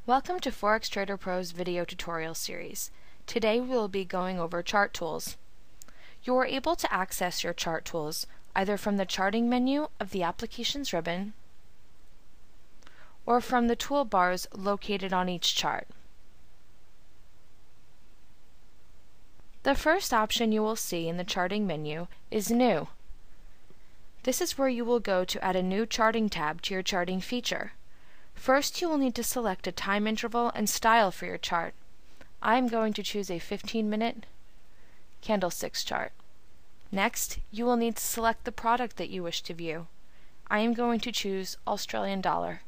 Welcome to Forex Trader Pro's video tutorial series. Today we will be going over chart tools. You are able to access your chart tools either from the charting menu of the Applications ribbon or from the toolbars located on each chart. The first option you will see in the charting menu is New. This is where you will go to add a new charting tab to your charting feature. First, you will need to select a time interval and style for your chart. I am going to choose a 15-minute candlesticks chart. Next, you will need to select the product that you wish to view. I am going to choose Australian dollar.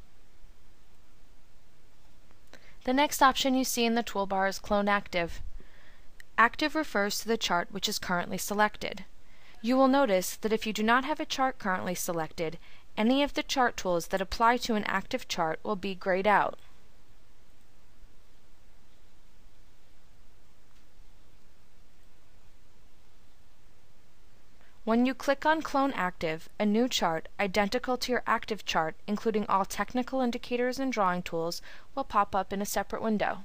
The next option you see in the toolbar is Clone Active. Active refers to the chart which is currently selected. You will notice that if you do not have a chart currently selected, any of the chart tools that apply to an active chart will be grayed out. When you click on Clone Active, a new chart identical to your active chart, including all technical indicators and drawing tools, will pop up in a separate window.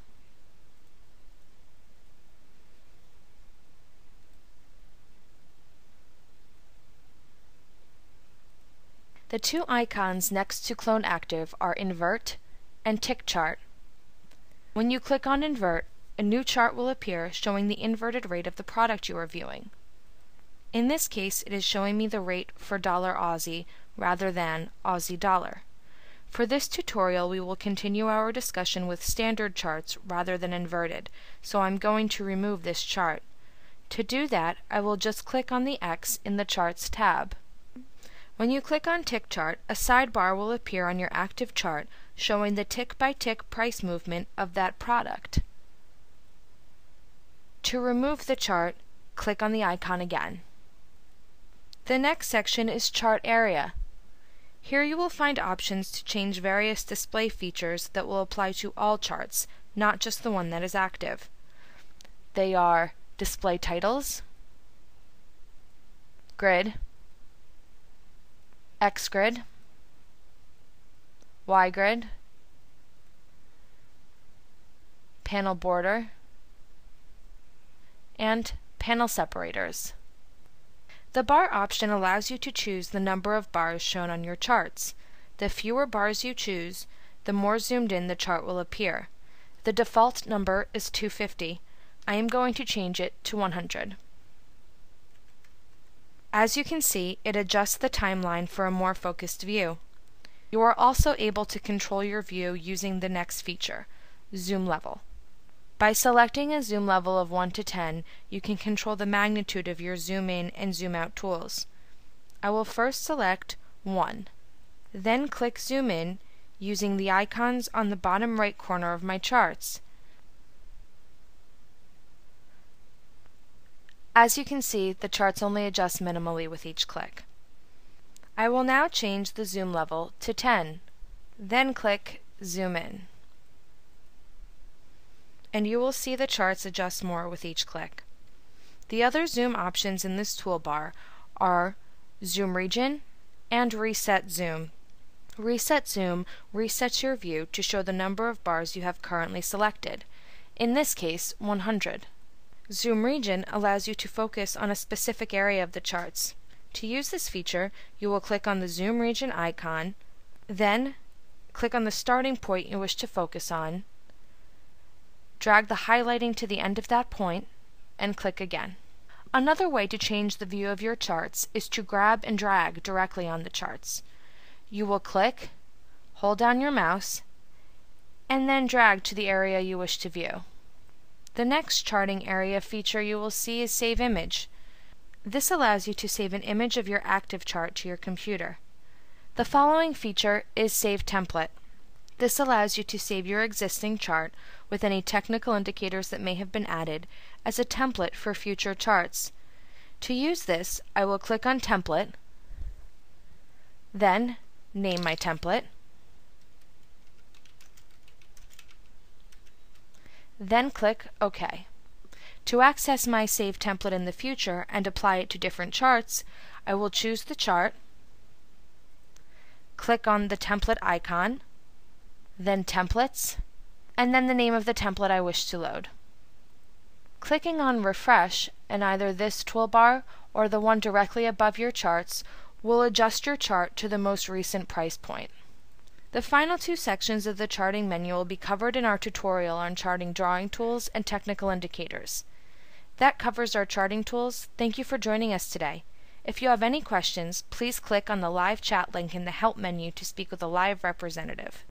The two icons next to Clone Active are Invert and Tick Chart. When you click on Invert, a new chart will appear showing the inverted rate of the product you are viewing. In this case, it is showing me the rate for dollar Aussie rather than Aussie dollar. For this tutorial, we will continue our discussion with standard charts rather than inverted, so I'm going to remove this chart. To do that, I will just click on the X in the Charts tab. When you click on Tick Chart, a sidebar will appear on your active chart showing the tick-by-tick price movement of that product. To remove the chart, click on the icon again. The next section is Chart Area. Here you will find options to change various display features that will apply to all charts, not just the one that is active. They are Display Titles, Grid, X-Grid, Y-Grid, Panel Border, and Panel Separators. The bar option allows you to choose the number of bars shown on your charts. The fewer bars you choose, the more zoomed in the chart will appear. The default number is 250. I am going to change it to 100. As you can see, it adjusts the timeline for a more focused view. You are also able to control your view using the next feature, Zoom Level. By selecting a zoom level of 1 to 10, you can control the magnitude of your zoom in and zoom out tools. I will first select 1, then click Zoom In using the icons on the bottom right corner of my charts. As you can see, the charts only adjust minimally with each click. I will now change the zoom level to 10, then click Zoom In. And you will see the charts adjust more with each click. The other zoom options in this toolbar are Zoom Region and Reset Zoom. Reset Zoom resets your view to show the number of bars you have currently selected, in this case 100. Zoom Region allows you to focus on a specific area of the charts. To use this feature, you will click on the Zoom Region icon, then click on the starting point you wish to focus on, drag the highlighting to the end of that point, and click again. Another way to change the view of your charts is to grab and drag directly on the charts. You will click, hold down your mouse, and then drag to the area you wish to view. The next charting area feature you will see is Save Image. This allows you to save an image of your active chart to your computer. The following feature is Save Template. This allows you to save your existing chart with any technical indicators that may have been added as a template for future charts. To use this, I will click on Template, then name my template, then click OK. To access my saved template in the future and apply it to different charts, I will choose the chart, click on the template icon, then Templates, and then the name of the template I wish to load. Clicking on Refresh in either this toolbar or the one directly above your charts will adjust your chart to the most recent price point. The final two sections of the charting menu will be covered in our tutorial on charting drawing tools and technical indicators. That covers our charting tools. Thank you for joining us today. If you have any questions, please click on the live chat link in the Help menu to speak with a live representative.